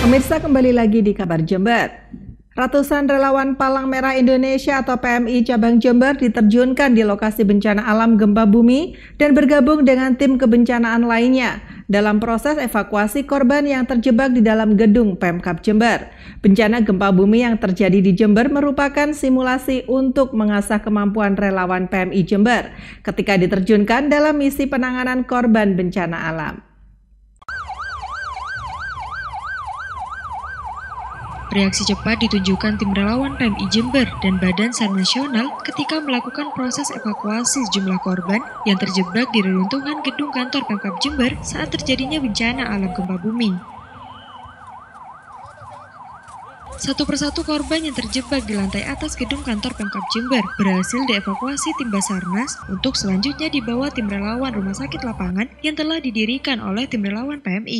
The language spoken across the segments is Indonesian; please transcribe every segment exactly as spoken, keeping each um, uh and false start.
Pemirsa, kembali lagi di Kabar Jember. Ratusan relawan Palang Merah Indonesia atau P M I Cabang Jember diterjunkan di lokasi bencana alam gempa bumi dan bergabung dengan tim kebencanaan lainnya dalam proses evakuasi korban yang terjebak di dalam gedung Pemkab Jember. Bencana gempa bumi yang terjadi di Jember merupakan simulasi untuk mengasah kemampuan relawan P M I Jember ketika diterjunkan dalam misi penanganan korban bencana alam. Reaksi cepat ditunjukkan tim relawan P M I Jember dan Badan SAR Nasional ketika melakukan proses evakuasi sejumlah korban yang terjebak di reruntuhan gedung kantor Pemkab Jember saat terjadinya bencana alam gempa bumi. Satu persatu korban yang terjebak di lantai atas gedung kantor Pemkab Jember berhasil dievakuasi tim Basarnas untuk selanjutnya dibawa tim relawan rumah sakit lapangan yang telah didirikan oleh tim relawan P M I.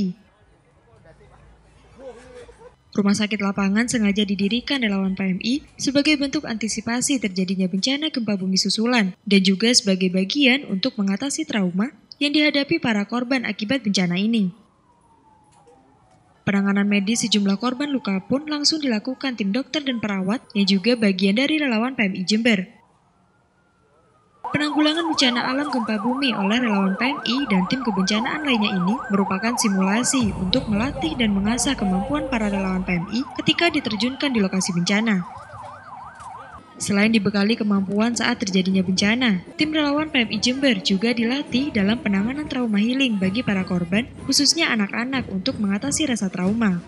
Rumah sakit lapangan sengaja didirikan relawan P M I sebagai bentuk antisipasi terjadinya bencana gempa bumi susulan dan juga sebagai bagian untuk mengatasi trauma yang dihadapi para korban akibat bencana ini. Penanganan medis sejumlah korban luka pun langsung dilakukan tim dokter dan perawat yang juga bagian dari relawan P M I Jember. Penanggulangan bencana alam gempa bumi oleh relawan P M I dan tim kebencanaan lainnya ini merupakan simulasi untuk melatih dan mengasah kemampuan para relawan P M I ketika diterjunkan di lokasi bencana. Selain dibekali kemampuan saat terjadinya bencana, tim relawan P M I Jember juga dilatih dalam penanganan trauma healing bagi para korban, khususnya anak-anak untuk mengatasi rasa trauma.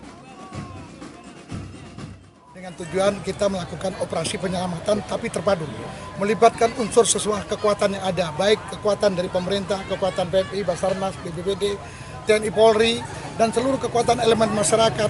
Dengan tujuan kita melakukan operasi penyelamatan tapi terpadu, melibatkan unsur sesuai kekuatan yang ada, baik kekuatan dari pemerintah, kekuatan P M I, Basarnas, B P B D, T N I Polri, dan seluruh kekuatan elemen masyarakat,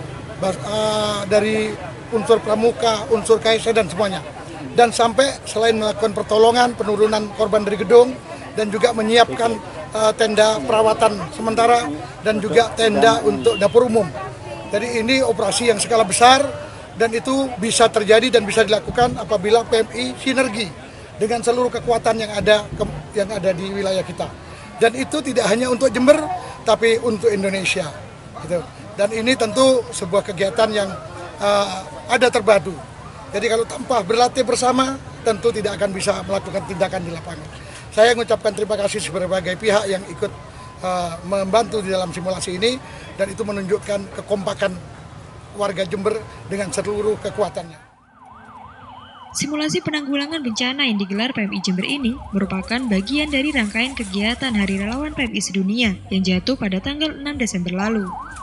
dari unsur pramuka, unsur K S dan semuanya. Dan sampai selain melakukan pertolongan, penurunan korban dari gedung, dan juga menyiapkan uh, tenda perawatan sementara, dan juga tenda untuk dapur umum. Jadi ini operasi yang skala besar, dan itu bisa terjadi dan bisa dilakukan apabila P M I sinergi dengan seluruh kekuatan yang ada yang ada di wilayah kita. Dan itu tidak hanya untuk Jember, tapi untuk Indonesia. Gitu. Dan ini tentu sebuah kegiatan yang uh, ada terpadu. Jadi kalau tanpa berlatih bersama, tentu tidak akan bisa melakukan tindakan di lapangan. Saya mengucapkan terima kasih kepada berbagai pihak yang ikut uh, membantu di dalam simulasi ini, dan itu menunjukkan kekompakan warga Jember dengan seluruh kekuatannya. Simulasi penanggulangan bencana yang digelar P M I Jember ini merupakan bagian dari rangkaian kegiatan Hari Relawan P M I Sedunia yang jatuh pada tanggal enam Desember lalu.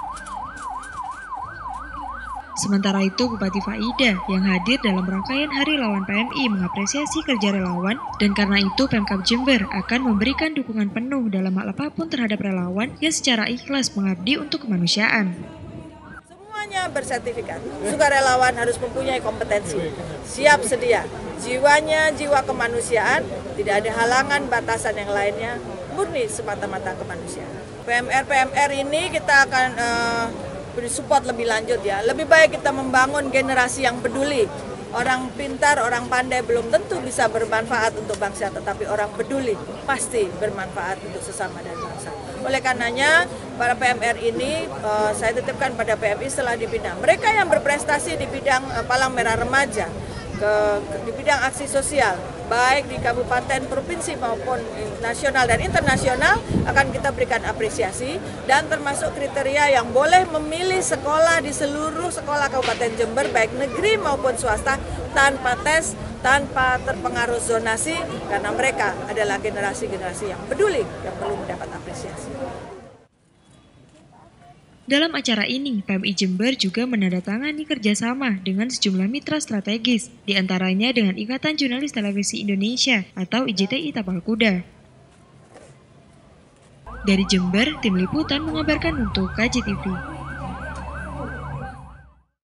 Sementara itu, Bupati Faida yang hadir dalam rangkaian Hari Relawan P M I mengapresiasi kerja relawan, dan karena itu Pemkab Jember akan memberikan dukungan penuh dalam hal apapun terhadap relawan yang secara ikhlas mengabdi untuk kemanusiaan. Bersertifikat, sukarelawan harus mempunyai kompetensi, siap sedia, jiwanya jiwa kemanusiaan, tidak ada halangan batasan yang lainnya, murni semata-mata kemanusiaan. P M R P M R ini kita akan uh, beri support lebih lanjut ya, lebih baik kita membangun generasi yang peduli. Orang pintar, orang pandai belum tentu bisa bermanfaat untuk bangsa, tetapi orang peduli pasti bermanfaat untuk sesama dan bangsa. Oleh karenanya, para P M R ini uh, saya titipkan pada P M I setelah dibina. Mereka yang berprestasi di bidang uh, Palang Merah Remaja, ke, ke, di bidang aksi sosial, baik di kabupaten, provinsi maupun nasional dan internasional, akan kita berikan apresiasi, dan termasuk kriteria yang boleh memilih sekolah di seluruh sekolah Kabupaten Jember, baik negeri maupun swasta, tanpa tes, tanpa terpengaruh zonasi, karena mereka adalah generasi-generasi yang peduli, yang perlu mendapat apresiasi. Dalam acara ini, P M I Jember juga menandatangani kerjasama dengan sejumlah mitra strategis, diantaranya dengan Ikatan Jurnalis Televisi Indonesia atau I J T I Tapal Kuda. Dari Jember, tim liputan mengabarkan untuk K J T V.